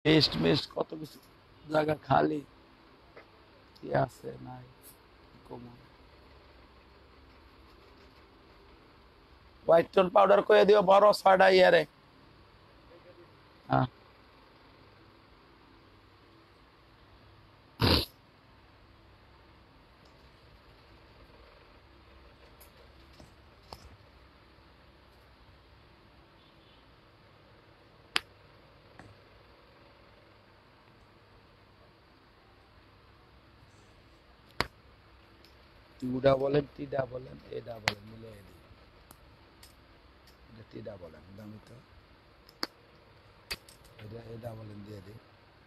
Paste messed কত কিছু জায়গা খালি কি আছে নাই কমন হোয়াইট টোন পাউডার করে দিও বড় 6টা ইয়ারে হ্যাঁ টুডা বলেন টিডা বলেন এডা বলেন মিলে এটা টিডা বলেন দামি তো এটা এডা বলেন দিয়ে দিই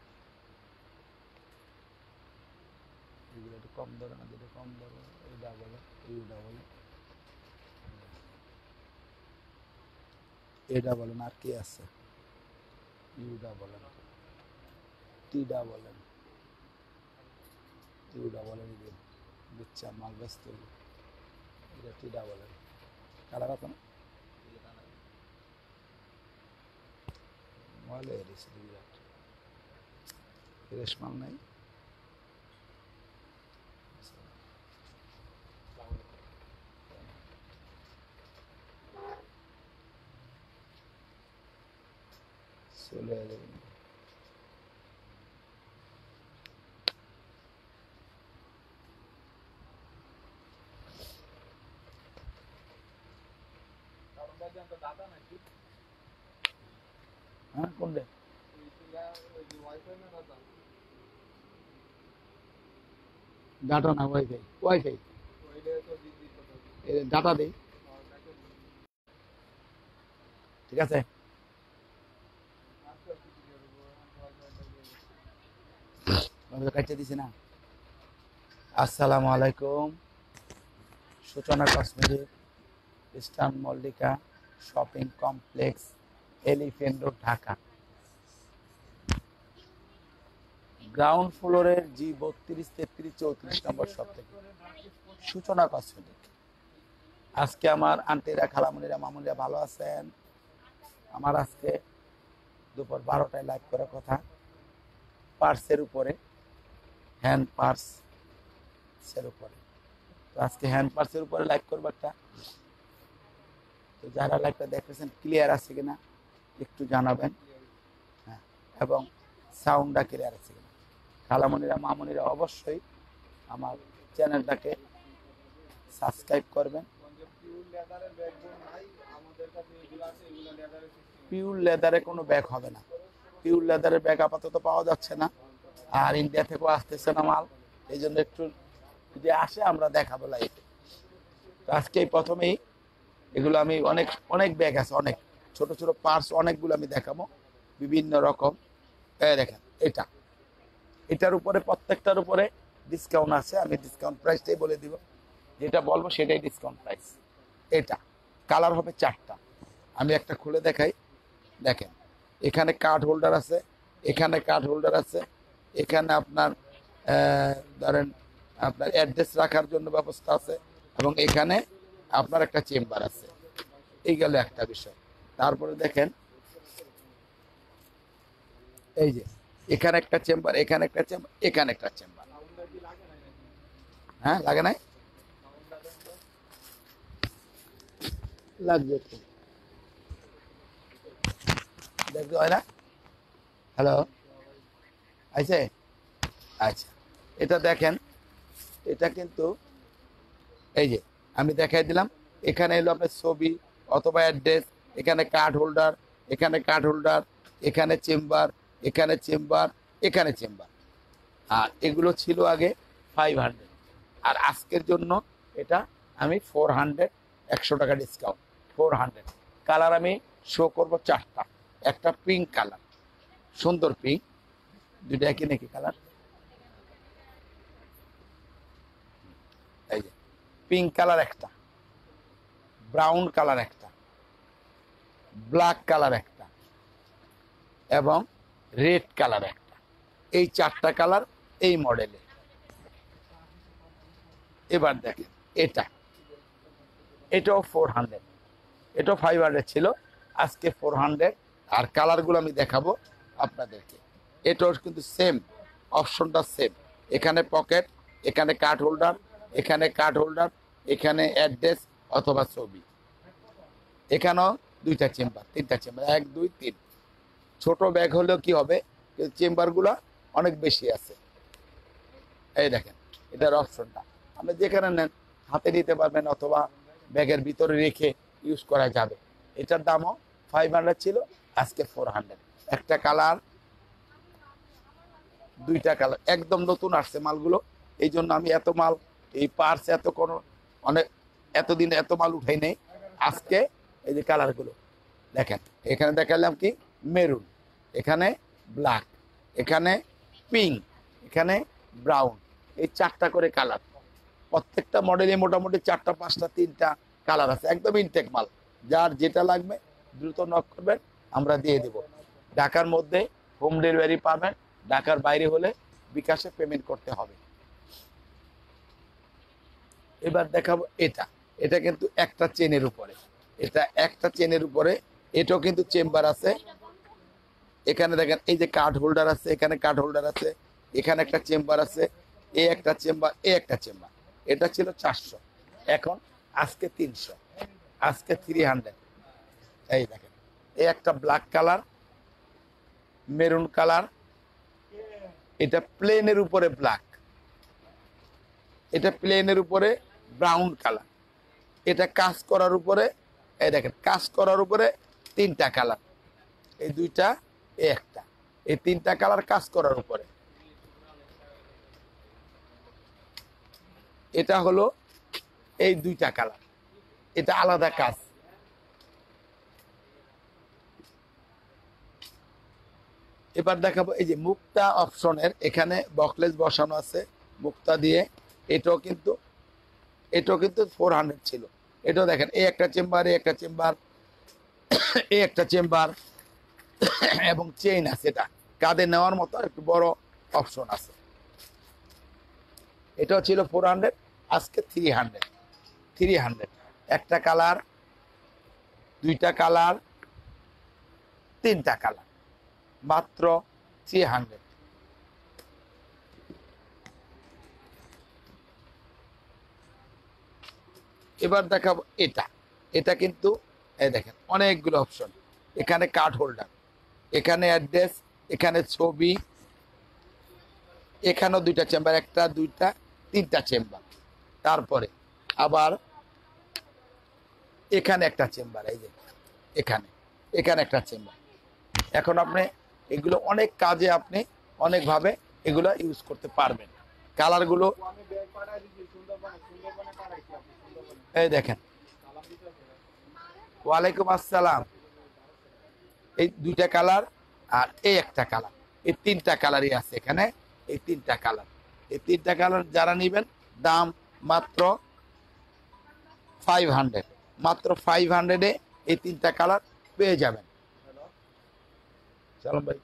এগুলো একটু কম ধরে না যেটা কম ধরে এডা বলে ইউডা বলে এডা বলেন আর কি আছে ইউডা বলেন টিডা বলেন টিউডা বলেন বুচ্চা মাল ব্যস্ত এটা টিডা বলেন কালার আছে না ময়লা এরিস বিরাট ফ্রেশ মাল নাই চলে যাবে হ্যাঁ কোনটা ডাটা না ওয়াইফাই ওয়াইফাই ডাটা দেই ঠিক আছে কাটতে দিছি না আসসালামু আলাইকুম Suchona cosmetic Eastern Mallika shopping complex Elephant Road Dhaka ground ফ্লোরের জি 32, 33, 34 নম্বর শপ থেকে সূচনা কসমেটিক আজকে আমার আন্টিরা খালামুনিরা মামুনিরা ভালো আছেন আমার আজকে দুপুর 12টায় লাইভ করার কথা পার্সের উপরে হ্যান্ড পার্সের উপরে তো আজকে হ্যান্ড পার্সের উপরে লাইভ করবো একটা তো যারা লাইভটা দেখতেছেন ক্লিয়ার আছে কিনা একটু জানাবেন হ্যাঁ এবং সাউন্ডটা ক্লিয়ার আছে কিনা খালামুনিরা মামুনিরা অবশ্যই আমার চ্যানেলটাকে সাবস্ক্রাইব করবেন পিওর লেদারে কোনো ব্যাগ হবে না পিওর লেদারের ব্যাগ আপাতত পাওয়া যাচ্ছে না আর ইন্ডিয়া থেকেও আসতেছে না মাল এই জন্য একটু যদি আসে আমরা দেখাবো লাইভে তো আজকে প্রথমেই এগুলো আমি অনেক অনেক ব্যাগ আছে অনেক ছোট ছোট পার্টস অনেকগুলো আমি দেখাবো বিভিন্ন রকম দেখেন এটার উপরে প্রত্যেকটার উপরে ডিসকাউন্ট আছে আমি ডিসকাউন্ট প্রাইসটাই বলে দিব যেটা বলবো সেটাই ডিসকাউন্ট প্রাইস এটা কালার হবে 4টা আমি একটা খুলে দেখাই দেখেন এখানে কার্ড হোল্ডার আছে এখানে কার্ড হোল্ডার আছে এখানে আপনার ধরেন আপনার অ্যাড্রেস রাখার জন্য ব্যবস্থা আছে এবং এখানে আপনার একটা চেম্বার আছে এই গেল একটা বিষয় তারপরে দেখেন এই যে এখানে একটা চেম্বার এখানে একটা চেম্বার এখানে একটা চেম্বার হ্যাঁ লাগে নাই লাগবে তো দেখতে হয় না হ্যালো আছে আচ্ছা এটা দেখেন এটা কিন্তু এই যে আমি দেখাই দিলাম এখানে এলো আপনার ছবি অথবা অ্যাড্রেস এখানে কার্ড হোল্ডার এখানে কার্ড হোল্ডার এখানে চেম্বার এখানে চেম্বার এখানে চেম্বার আর এগুলো ছিল আগে 500 আর আজকের জন্য এটা আমি 400 100 টাকা ডিসকাউন্ট 400 কালার আমি শো করব 4টা একটা পিঙ্ক কালার সুন্দর পিঙ্ক দুইটা একই নাকি কালার এই যে পিঙ্ক কালার একটা ব্রাউন কালার একটা ব্ল্যাক কালার একটা এবং রেড কালার একটা এই 4টা কালার এই মডেলে এবার দেখেন এটাও 400 এটাও 500 ছিল আজকে 400 আর কালারগুলো আমি দেখাবো আপনাদেরকে এটাও কিন্তু সেম, অপশনটা সেম। এখানে পকেট, এখানে কার্ড হোল্ডার, এখানে কার্ড হোল্ডার, এখানে অ্যাড্রেস অথবা ছবি। এখানেও দুইটা চেম্বার, তিনটা চেম্বার, 1 2 3। ছোট ব্যাগ হলেও কি হবে, চেম্বারগুলো অনেক বেশি আছে। এই দেখেন এটার অপশনটা, আপনি যেখানে নেন হাতে নিতে পারবেন অথবা ব্যাগের ভিতরে রেখে ইউজ করা যাবে। এটার দামও 500 ছিল, আজকে 400। একটা কালার, দুইটা কালার, একদম নতুন আসছে মালগুলো। এই জন্য আমি এত মাল, এই পার্স এত কোনো অনেক এতদিন এত মাল উঠাই নেই। আজকে এই যে কালারগুলো দেখেন, এখানে দেখালাম কি মেরুন, এখানে ব্ল্যাক, এখানে পিঙ্ক, এখানে ব্রাউন, এই 4টা করে কালার। প্রত্যেকটা মডেলে মোটামুটি 4টা 5টা 3টা কালার আছে, একদম ইনটেক মাল। যার যেটা লাগবে দ্রুত নক করবেন, আমরা দিয়ে দেব। ঢাকার মধ্যে হোম ডেলিভারি পাবেন, ঢাকার বাইরে হলে বিকাশে পেমেন্ট করতে হবে। এবার দেখাবো এটা, এটা কিন্তু একটা চেনের উপরে, এটা একটা চেনের উপরে। এটাও কিন্তু চেম্বার আছে। এখানে দেখেন এই যে কার্ড হোল্ডার আছে, এখানে কার্ড হোল্ডার আছে, এখানে একটা চেম্বার আছে, এই একটা চেম্বার, এই একটা চেম্বার। এটা ছিল 400, এখন আজকে 300, আজকে 300। এই দেখেন, এই একটা ব্ল্যাক কালার, মেরুন কালার, এটা প্লেনের উপরে ব্ল্যাক, এটা প্লেনের উপরে ব্রাউন কালার, এটা কাজ করার উপরে, এই দেখেন কাজ করার উপরে 3টা কালার, এই দুইটা, এই একটা, এই 3টা কালার কাজ করার উপরে। এটা হলো এই 2টা কালার, এটা আলাদা কাজ। এবার দেখাবো এই যে মুক্তা অপশনের, এখানে বকলেস বসানো আছে মুক্তা দিয়ে। এটাও কিন্তু 400 ছিল। এটাও দেখেন এই একটা চেম্বার, এই একটা চেম্বার, এই একটা চেম্বার, এবং চেইন আছে, এটা কাঁধে নেওয়ার মতো একটু বড় অপশন আছে। এটাও ছিল 400, আজকে 300। 300, একটা কালার, দুইটা কালার, 3টা কালার, মাত্র 300। এবার দেখাবো এটা, এটা কিন্তু এই দেখেন অনেকগুলো অপশন। এখানে কার্ড হোল্ডার, এখানে অ্যাড্রেস, এখানে ছবি, এখানেও 2টা চেম্বার, একটা, 2টা, 3টা চেম্বার। তারপরে আবার এখানে একটা চেম্বার, এই যে এখানে, এখানে একটা চেম্বার। এখন আপনি এগুলো অনেক কাজে, আপনি অনেকভাবে এগুলো ইউজ করতে পারবেন। কালারগুলো এই দেখেন। ওয়ালাইকুম আসসালাম। এই 2টা কালার আর এই একটা কালার, এই 3টা কালারই আছে এখানে। এই 3টা কালার, এই 3টা কালার যারা নেবেন দাম মাত্র 500, মাত্র 500-এ এই 3টা কালার পেয়ে যাবেন। সালাম ভাই।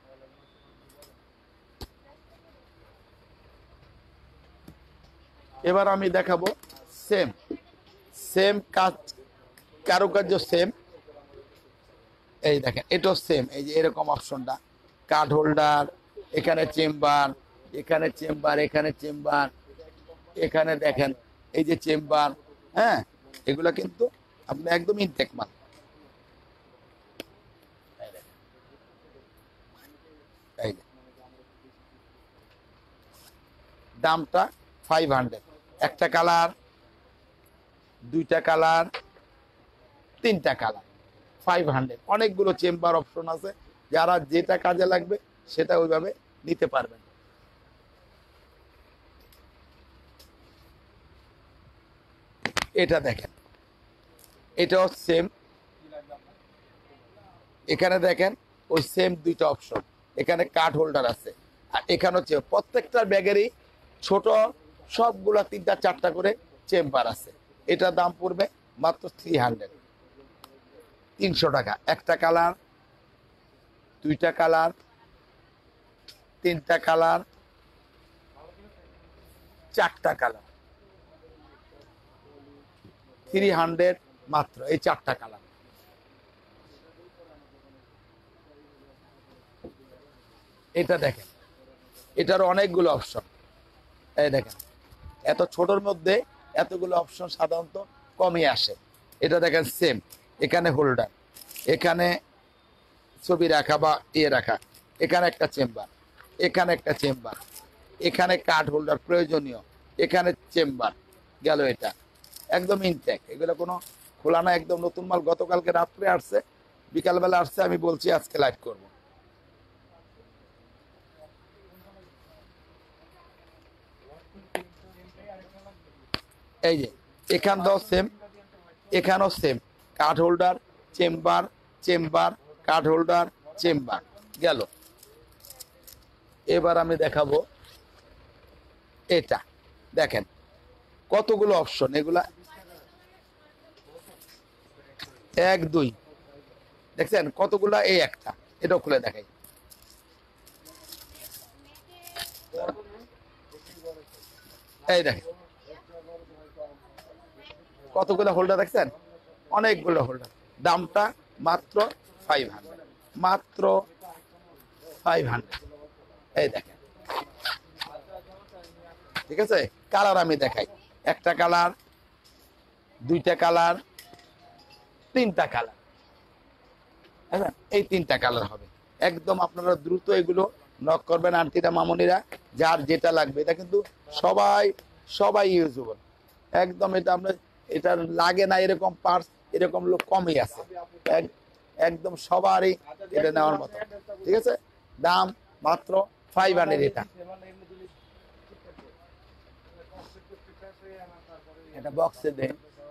এবার আমি দেখাবো সেম, সেম কাজ, কারুকার্য সেম। এই দেখেন এটাও সেম, এই যে এরকম অপশনটা, কার্ড হোল্ডার, এখানে চেম্বার, এখানে চেম্বার, এখানে চেম্বার, এখানে দেখেন এই যে চেম্বার। হ্যাঁ, এগুলা কিন্তু আপনি একদম ইনটেক মাল। এই যে দামটা 500, একটা কালার, 2টা কালার, 3টা কালার, 500। অনেকগুলো চেম্বার অপশন আছে, যারা যেটা কাজে লাগবে সেটা ওইভাবে নিতে পারবেন। এটা দেখেন, এটাও সেম। এখানে দেখেন ওই সেম 2টা অপশন, এখানে কার্ড হোল্ডার আছে, আর এখানে হচ্ছে প্রত্যেকটা ব্যাগেরই ছোট, সবগুলা 3টা 4টা করে চেম্বার আছে। এটা দাম পড়বে মাত্র 300, 300 টাকা। একটা কালার, 2টা কালার, 3টা কালার, 4টা কালার, 300 মাত্র, এই 4টা কালার। এটা দেখেন, এটার অনেকগুলো অপশন। এই দেখেন, এত ছোটর মধ্যে এতগুলো অপশন সাধারণত কমই আসে। এটা দেখেন সেম, এখানে হোল্ডার, এখানে ছবি রাখা বা ইয়ে রাখা, এখানে একটা চেম্বার, এখানে একটা চেম্বার, এখানে কার্ড হোল্ডার প্রয়োজনীয়, এখানে চেম্বার গেল। এটা একদম ইনটেক, এগুলো কোনো খোলা না, একদম নতুন মাল। গতকালকে রাত্রে আসছে, বিকালবেলা আসছে, আমি বলছি আজকে লাইভ করব। এই যে এখানটাও সেম, এখানেও same, card holder, chamber, chamber, card holder, chamber গেল। এবার আমি দেখাবো এটা, দেখেন কতগুলো অপশন এগুলা, 1 2 দেখছেন কতগুলা, এই একটা, এটাও খুলে দেখাই। এই দেখেন কতগুলো হোল্ডার দেখছেন, অনেকগুলো হোল্ডার। দামটা মাত্র 500, মাত্র 500। এই দেখেন, ঠিক আছে। কালার আমি দেখাই, একটা কালার, দুইটা কালার, তিনটা কালার, এই তিনটা কালার হবে। একদম আপনারা দ্রুত এগুলো নক করবেন আন্টিরা মামনিরা, যার যেটা লাগবে। এটা কিন্তু সবাই সবাই ইউজেবল একদম। এটা আমরা, এটা লাগে না এরকম পার্টস, এরকম লোক কমই আছে। একদম সবারই এটা নেওয়ার মতো, ঠিক আছে। দাম মাত্র 500। এটা বক্সে দেন,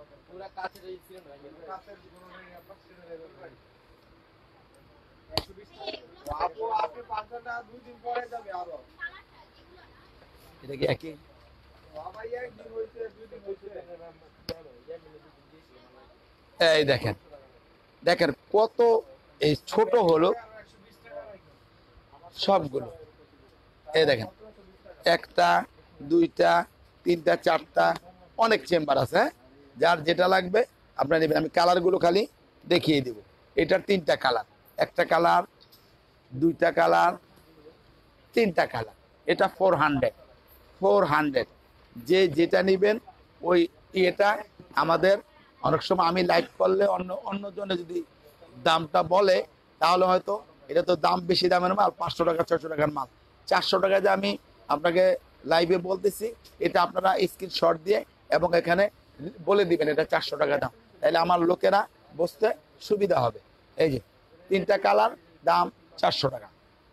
এটা কি একই? এই দেখেন, দেখেন কত এই ছোট হলো সবগুলো। এই দেখেন, একটা, দুইটা, তিনটা, চারটা, অনেক চেম্বার আছে। যার যেটা লাগবে আপনারা নেবেন। আমি কালারগুলো খালি দেখিয়ে দেব। এটার তিনটা কালার, একটা কালার, দুইটা কালার, তিনটা কালার। এটা 400, 400। যে যেটা নেবেন ওই এটা আমাদের, অনেক সময় আমি লাইভ করলে অন্যজনে যদি দামটা বলে তাহলে হয়তো, এটা তো দাম বেশি দামের মাল, 500 টাকা 600 টাকার মাল, 400 টাকা যে আমি আপনাকে লাইভে বলতেছি, এটা আপনারা স্ক্রিনশট দিয়ে এবং এখানে বলে দিবেন এটা 400 টাকা দাম, তাহলে আমার লোকেরা বুঝতে সুবিধা হবে। এই যে তিনটা কালার, দাম 400 টাকা।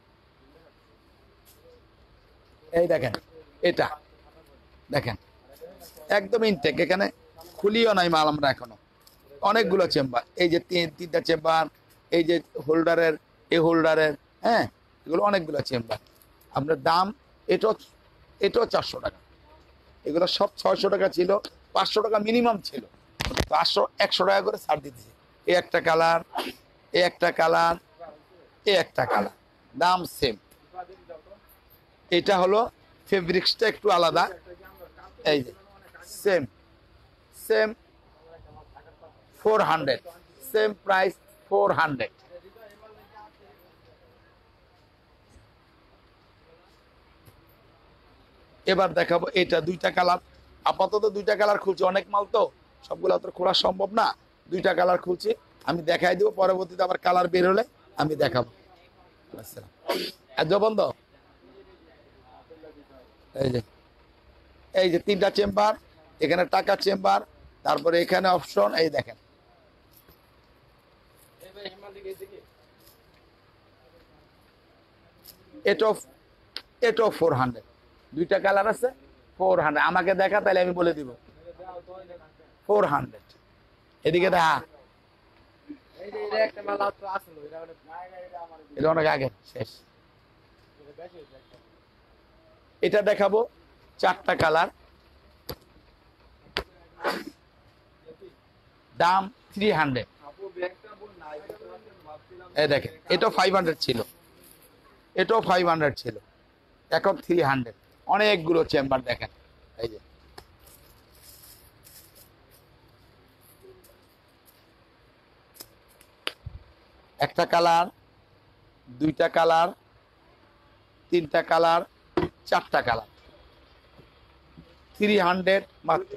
এই দেখেন, এটা দেখেন একদম ইনটেক, এখানে খুলিও নাই মাল আমরা এখনো। অনেকগুলো চেম্বার, এই যে তিনটা চেম্বার, এই যে হোল্ডারের, এই হোল্ডারের, হ্যাঁ, এগুলো অনেকগুলো চেম্বার। আপনার দাম এটাও, এটাও 400 টাকা। এগুলো সব 600 টাকা ছিল, 500 টাকা মিনিমাম ছিল, 500 100 টাকা করে ছাড় দিতেছে। এই একটা কালার, এই একটা কালার, এই একটা কালার, দাম সেম। এটা হলো ফেব্রিক্সটা একটু আলাদা। এই যে সেম, সেম 400, সেম প্রাইস 400। এবার দেখাবো এটা, দুইটা কালার। আপাতত দুইটা কালার খুলছি, অনেক মাল তো সবগুলো তো খোলা সম্ভব না। দুইটা কালার খুলছি, আমি দেখাই দেবো, পরবর্তীতে আবার কালার বের হলে আমি দেখাবো। বন্ধ। এই যে, এই যে তিনটা চেম্বার, এখানে টাকা চেম্বার, তারপরে এখানে অপশন। এই দেখেন, এটাও, এটাও 400। দুইটা কালার আছে, 400। আমাকে দেখা, তাহলে আমি বলে দিব 400। এদিকে দেখা, এটা অনেক আগে শেষ। এটা দেখাবো, চারটা কালার, দাম 300। এই দেখেন, এটাও 500 ছিল, এটাও 500 ছিল, এখন 300। অনেকগুলো চেম্বার দেখেন। এই যে একটা কালার, দুইটা কালার, তিনটা কালার, চারটা কালার, 300 মাত্র।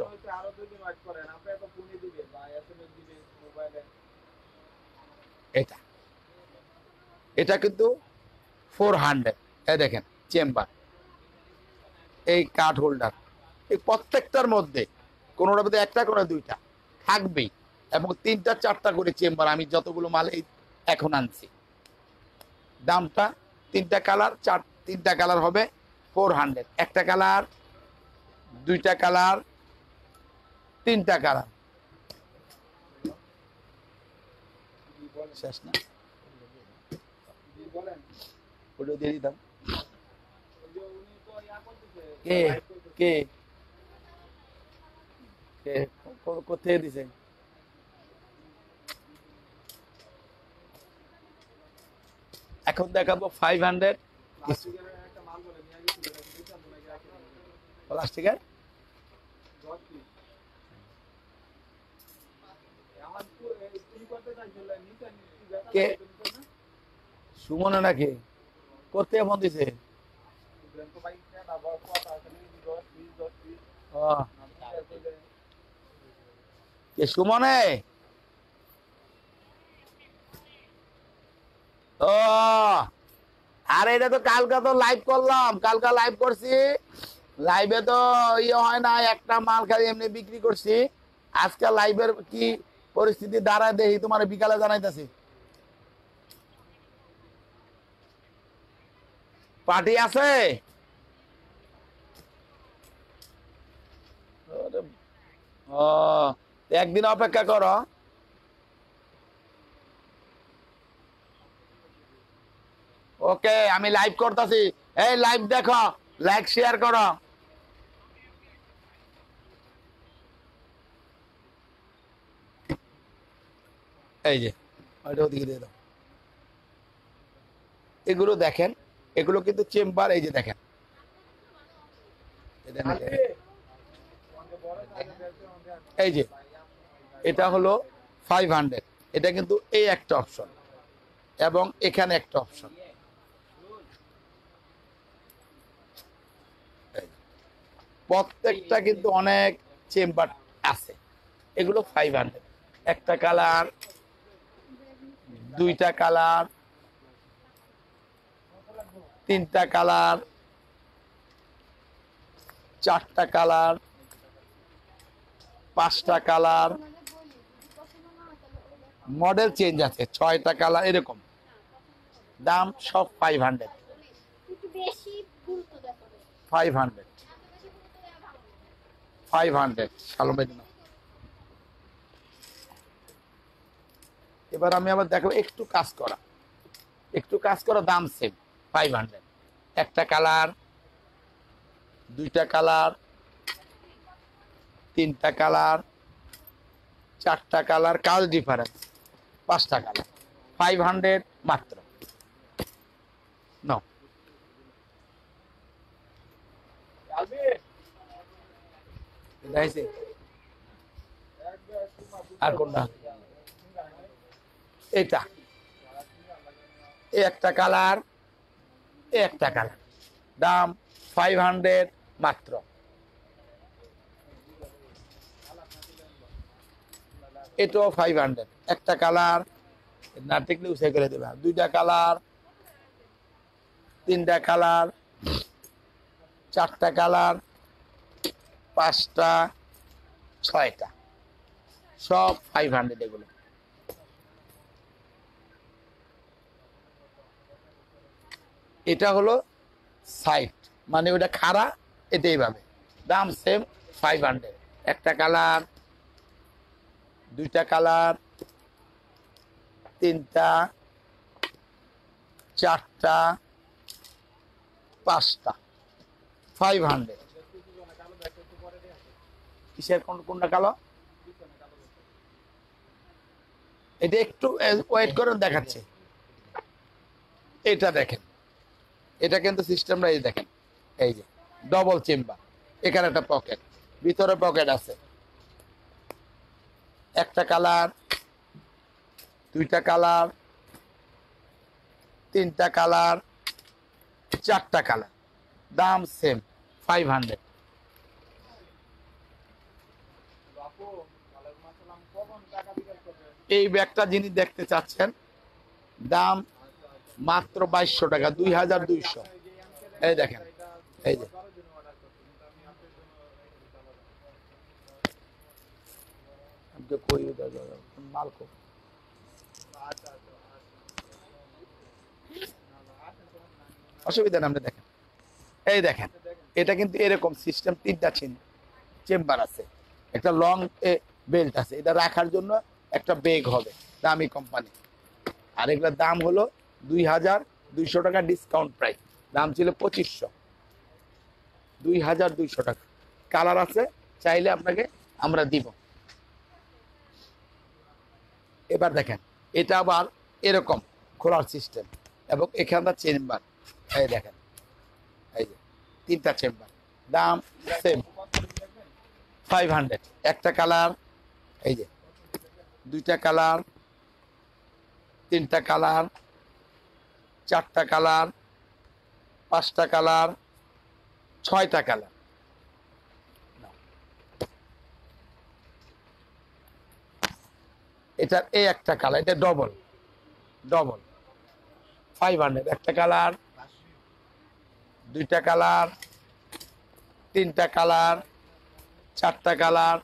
এটা এটা কিন্তু 400। এই দেখেন চেম্বার, এই কার্ড হোল্ডার, এই প্রত্যেকটার মধ্যে কোনোটার মধ্যে একটা করে দুইটা থাকবেই, এবং তিনটা চারটা করে চেম্বার। আমি যতগুলো মাল এখন আনছি, দামটা তিনটা কালার, তিনটা কালার হবে 400। একটা কালার, দুইটা কালার, তিনটা কালার, শেষ না? ওটা দিয়ে দিতাম। কে কে কে কোথায় দিছে? এখন দেখাবো 500 প্লাস্টিকের। কে সুমনে নাকি করতে ফোন দিছে? কে সুমনে? ও আরে এটা তো কালকে তো লাইভ করলাম, কালকে লাইভ করছি, লাইভে তো ইয়ে হয় না, একটা মাল খালি এমনি বিক্রি করছি। আজকে লাইভের কি পরিস্থিতি দাঁড়ায় দেখি, তোমার বিকালে জানাইতেছি। পার্টি আছে? ও একদিন অপেক্ষা করো। ওকে আমি লাইভ করতেছি, এই লাইভ দেখো, লাইক শেয়ার করো। এই যে ওইটা ওদিকে দিয়ে দাও। এগুলো দেখেন, এগুলো কিন্তু চেম্বার। এই যে দেখেন, এই যে এটা হলো 500। এটা কিন্তু এই একটা অপশন এবং এখানে একটা অপশন। প্রত্যেকটা কিন্তু অনেক চেম্বার আছে। এগুলো 500। একটা কালার, দুইটা কালার, তিনটা কালার, চারটা কালার, পাঁচটা কালার, মডেল চেঞ্জ আছে, 6টা কালার, এরকম। দাম সব 500। 500 সালমের। এবার আমি আবার দেখো একটু কাজ করা, একটু কাজ করা, দাম সেম 500। একটা কালার, দুইটা কালার, তিনটা কালার, চারটা কালার, কাজ ডিফারেন্স, পাঁচটা কালার, 500 মাত্র। নাও। আর কোনটা? এটা একটা কালার, একটা কালার, দাম 500 মাত্র। এটাও 500। একটা কালার না টিকলে উঠে করে দেবে। দুইটা কালার, তিনটা কালার, চারটা কালার, পাঁচটা, ছয়টা, সব 500। এগুলো এটা হলো সাইড, মানে ওটা খাড়া, এটা এইভাবে, দাম সেম 500। একটা কালার, দুইটা কালার, তিনটা, চারটা, পাঁচটা, 500। কিসের কোনটা কালো? এটা একটু ওয়েট করে দেখাচ্ছে। এটা দেখেন, এটা কিন্তু সিস্টেমটা এই দেখেন, এই যে ডবল চেম্বার, এখানে একটা পকেট, ভিতরে পকেট আছে। একটা কালার, দুইটা কালার, তিনটা কালার, 4টা কালার, দাম সেম 500। এই ব্যাগটা যিনি দেখতে চাচ্ছেন, দাম মাত্র 2200 টাকা, 2200। এই দেখেন, এই যে মাল খুব অসুবিধা না, আপনি দেখেন, এই দেখেন, এটা কিন্তু এরকম সিস্টেম, 3টা চেম্বার আছে, একটা লং বেল্ট আছে, এটা রাখার জন্য একটা বেগ হবে, দামি কোম্পানি। আর এগুলোর দাম হলো 2200 টাকা, ডিসকাউন্ট প্রাইস, দাম ছিল 2500, 2200 টাকা। কালার আছে, চাইলে আপনাকে আমরা দিব। এবার দেখেন, এটা আবার এরকম খোলার সিস্টেম, এবং এখানটা চেম্বার, এই দেখেন, এই যে 3টা চেম্বার, দাম সেম 500। একটা কালার, এই যে 2টা কালার, 3টা কালার, 4টা কালার, 5টা কালার, 6টা কালার। এটার এই একটা কালার, এটা ডবল 500। একটা কালার, 2টা কালার, 3টা কালার, 4টা কালার,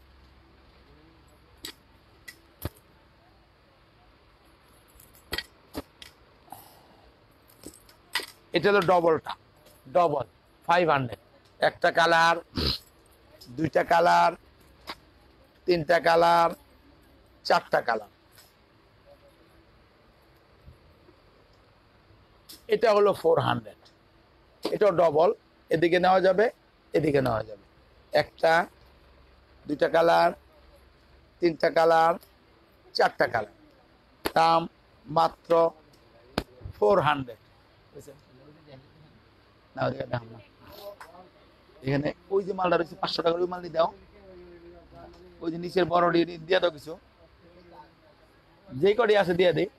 এটা হলো ডবলটা, ডবল 500। একটা কালার, 2টা কালার, 3টা কালার, 4টা কালার। এটা হলো 400, এটাও ডবল, এদিকে নেওয়া যাবে, এদিকে নেওয়া যাবে। একটা, 2টা কালার, 3টা কালার, 4টা কালার, দাম মাত্র 400। এখানে ওই যে মালটা রয়েছে 500 টাকার, ওই মাল দাও, ওই যে নিচের বড় দিয়ে দাও, কিছু যে কটি আছে দিয়ে দিই,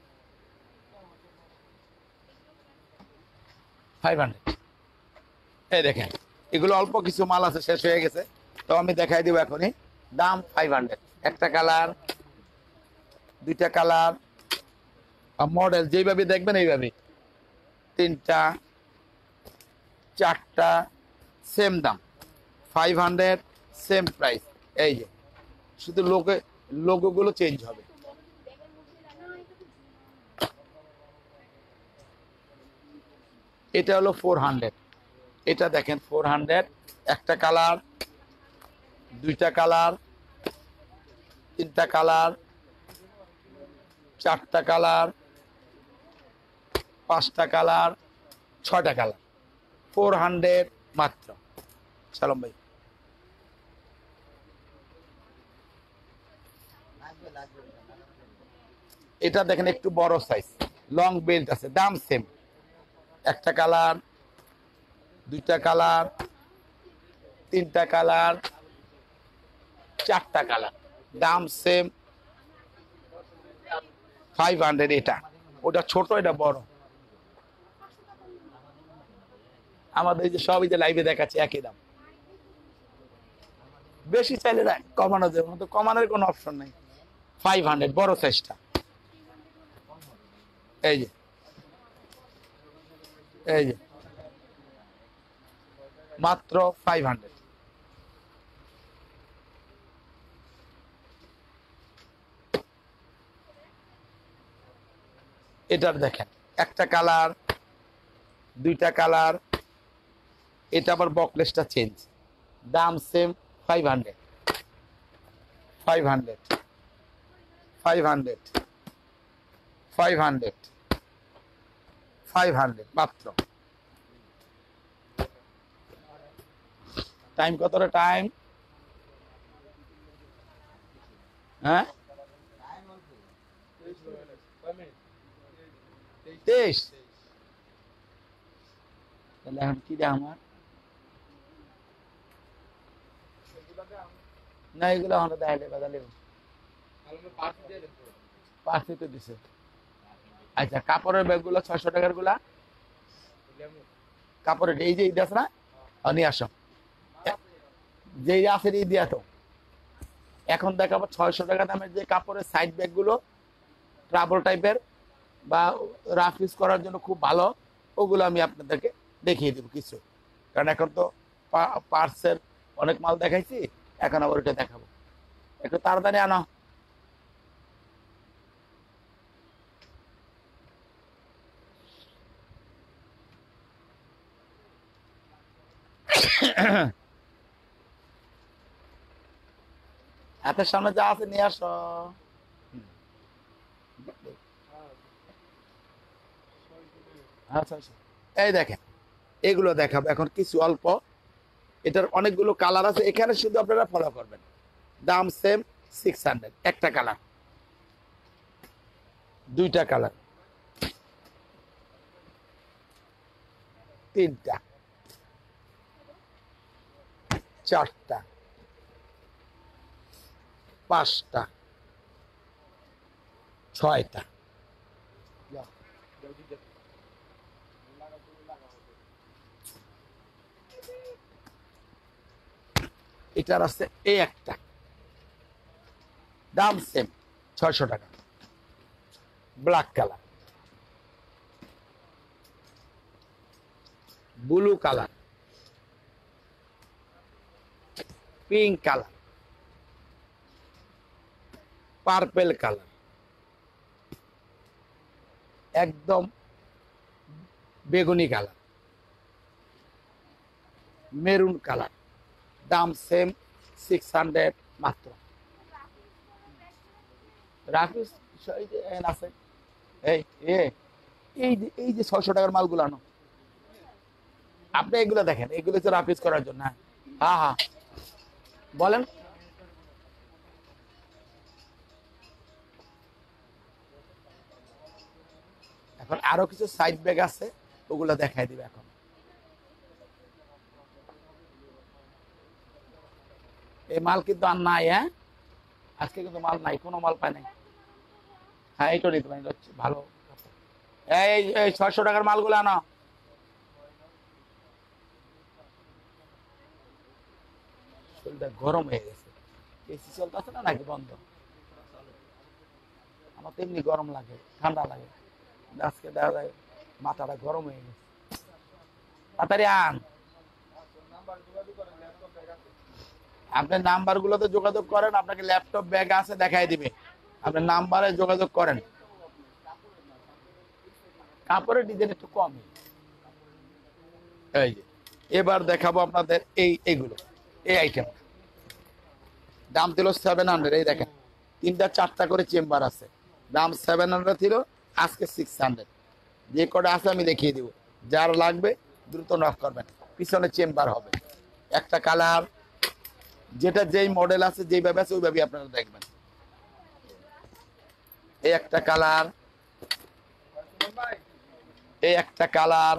500। এই দেখেন, এগুলো অল্প কিছু মাল আছে, শেষ হয়ে গেছে, তো আমি দেখাই দিব এখনই, দাম 500। একটা কালার, 2টা কালার, মডেল যেইভাবে দেখবেন এইভাবে, 3টা, 4টা, সেম দাম 500, সেম প্রাইস। এই যে শুধু লোগোগুলো চেঞ্জ হবে। এটা হলো 400, এটা দেখেন 400। একটা কালার, 2টা কালার, 3টা কালার, 4টা কালার, 5টা কালার, 6টা কালার, 400 মাত্র। সালাম ভাই, এটা দেখেন একটু বড় সাইজ, লং বেল্ট আছে, দাম সেম। একটা কালার, 2টা কালার, 3টা কালার, 4টা কালার, দাম সেম 500। এটা ওটা ছোট, এটা বড়। আমাদের যে সব যে লাইভে দেখাচ্ছে একই দাম, বেশি চাইলে না কমানো যাবে, তো কমানোর কোনো অপশন নেই। 500 বড় সাইজটা, এই যে, এই যে মাত্র 500। এটার দেখেন, একটা কালার, 2টা কালার, এটা আবার বকলেসটা চেঞ্জ, দাম সেম 500, 500, 500, 500, 500 মাত্র। টাইম কতটা? টাইম, হ্যাঁ 23। তাহলে এখন কি দেয় আমার, না এগুলো আমরা দেখাইলে কথা লেব, পাঁচই তো দিছে। আচ্ছা, কাপড়ের ব্যাগ গুলো 600 টাকার গুলা, কাপড়ের এই যে ঈদ আছে না, নিয়ে আসো, যে আছে এই দিয়া তো। এখন দেখাবো 600 টাকা দামের যে কাপড়ের সাইড ব্যাগ গুলো, ট্রাভেল টাইপের বা রাফ ইউজ করার জন্য খুব ভালো, ওগুলো আমি আপনাদেরকে দেখিয়ে দেবো কিছু। কারণ এখন তো পার্সের অনেক মাল দেখাইছি, এখন আবার ওটা দেখাবো। একটু তাড়াতাড়ি আনো। হাতের সামনে যা আছে নিয়ে আসো। আচ্ছা আচ্ছা, এই দেখেন এগুলো দেখাবো এখন কিছু অল্প। এটার অনেকগুলো কালার আছে, এখানে শুধু আপনারা ফলো করবেন। দাম সেম 600। একটা কালার, দুইটা কালার, তিনটা, চারটা, পাঁচটা, ছয়টা। এটার আছে এই একটা, দাম সেম 600 টাকা। Black colour, blue colour, pink colour, purple colour, একদম বেগুনি কালার, মেরুন কালার। দাম সেম 600 মাত্র। রাফিস আছে এই যে 600 টাকার মালগুলো আনো। আপনি এগুলো দেখেন, এগুলো হচ্ছে রাফিস করার জন্য। হ্যাঁ হ্যাঁ, বলেন। এখন আরো কিছু সাইড ব্যাগ আছে, ওগুলো দেখাই দিবে এখন। এই মাল কিন্তু আর নাই। হ্যাঁ, আজকে কিন্তু মাল নাই, কোনো মাল পায় নাই। হ্যাঁ, এইটা নিতে পারি, ভালো। এই 600 টাকার মালগুলো আনো। শরীরটা গরম হয়ে গেছে, এসি চলতেছে না নাকি বন্ধ? আমার তো এমনি গরম লাগে, ঠান্ডা লাগে, আজকে দেখা যায় মাথাটা গরম হয়ে গেছে। তাড়াতাড়ি আন। আপনার নাম্বার গুলোতে যোগাযোগ করেন, আপনাকে ল্যাপটপ ব্যাগ আছে দেখাই দিবে, আপনার নাম্বারে যোগাযোগ করেন। কাপড়ের ডিজাইন একটু কম। এই যে এবার দেখাবো আপনাদের এইগুলো, এই আইটেম। দাম ছিল 700। এই দেখেন 3টা 4টা করে চেম্বার আছে, দাম 700 ছিল, আজকে 600। যে কটা আছে আমি দেখিয়ে দিব, যার লাগবে দ্রুত নক করবেন। পিছনে চেম্বার হবে, একটা কালার, যেটা যেই মডেল আছে যেইভাবে আছে ওইভাবে আপনারা দেখবেন। এই একটা কালার, এই একটা কালার,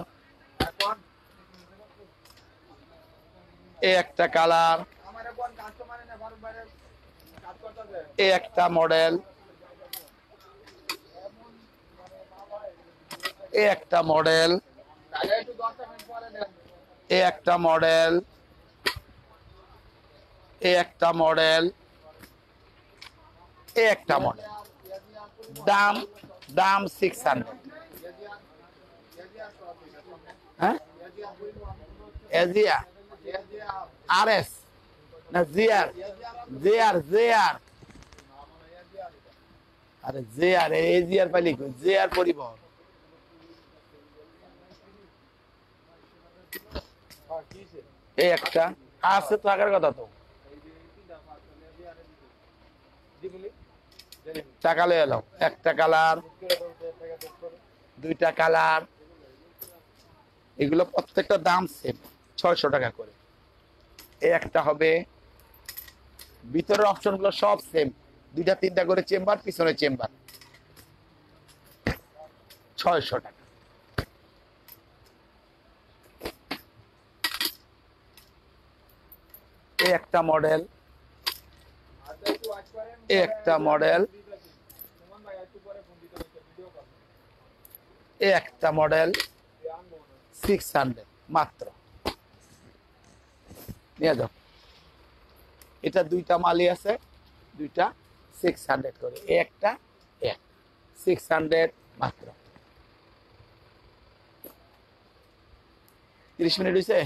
এই একটা কালার, এই একটা মডেল, এই একটা মডেল, এই একটা মডেল, এই একটা মডেল, এই একটা মডেল। দাম দাম 600। হ্যাঁ, এজিয়া আর এস না জিআর, জিআর জিআর, আরে জিআর, এজিআর পাইলি কই? জিআর পরিবহন। এই একটা আছে তো, আগের কথা তো। টাকা লয়ে এলো, একটা কালার, দুইটা কালার, এগুলো প্রত্যেকটা দাম সেম 600 টাকা করে। এই একটা হবে, ভিতরের অপশন গুলো সব সেম, 2টা 3টা করে চেম্বার, পিছনে চেম্বার, 600 টাকা। এই একটা মডেল, এই একটা মডেল, এই একটা মডেল 600। মাত্র নিয়ে যাও। এটা দুইটা মালই আছে, দুইটা 600 করে, একটা 600 মাত্র। 30 মিনিট হয়েছে।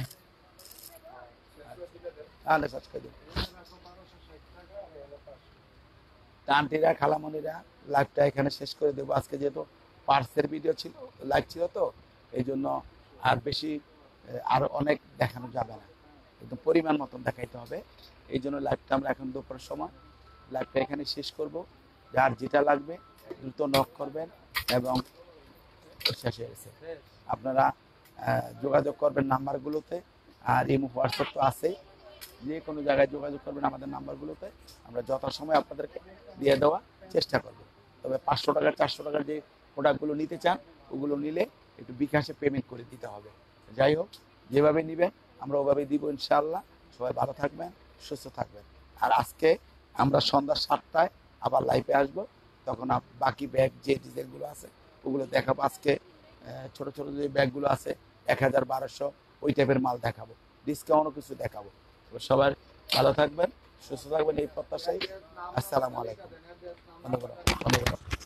আন্টিরা খালামণিরা লাইভটা এখানে শেষ করে দেবো। আজকে যেহেতু পার্সের ভিডিও ছিল, লাইভ ছিল, তো এই জন্য আর বেশি আর অনেক দেখানো যাবে না, একদম পরিমাণ মতন দেখাইতে হবে। এই জন্য লাইভটা আমরা এখন দুপুরের সময় লাইভটা এখানে শেষ করব। যার যেটা লাগবে দ্রুত নক করবেন এবং শেষ হয়ে গেছে। আপনারা যোগাযোগ করবেন নাম্বারগুলোতে, আর ইমো হোয়াটসঅ্যাপ তো আছেই, যে কোনো জায়গায় যোগাযোগ করবেন আমাদের নাম্বারগুলোতে, আমরা যথাসময় আপনাদেরকে দিয়ে দেওয়ার চেষ্টা করব। তবে 500 টাকার 400 টাকার যে প্রোডাক্টগুলো নিতে চান, ওগুলো নিলে একটু বিকাশে পেমেন্ট করে দিতে হবে। যাই হোক, যেভাবে নেবেন আমরা ওভাবেই দিব ইনশাআল্লাহ। সবাই ভালো থাকবেন, সুস্থ থাকবেন। আর আজকে আমরা সন্ধ্যা 7টায় আবার লাইভে আসবো, তখন বাকি ব্যাগ যে ডিজাইনগুলো আছে ওগুলো দেখাবো। আজকে ছোট ছোট যে ব্যাগগুলো আছে 1000 1200 ওই টাইপের মাল দেখাবো, ডিসকাউন্টও কিছু দেখাবো। সবাই ভালো থাকবেন, সুস্থ থাকবেন এই প্রত্যাশায়। আসসালামু আলাইকুম। ধন্যবাদ।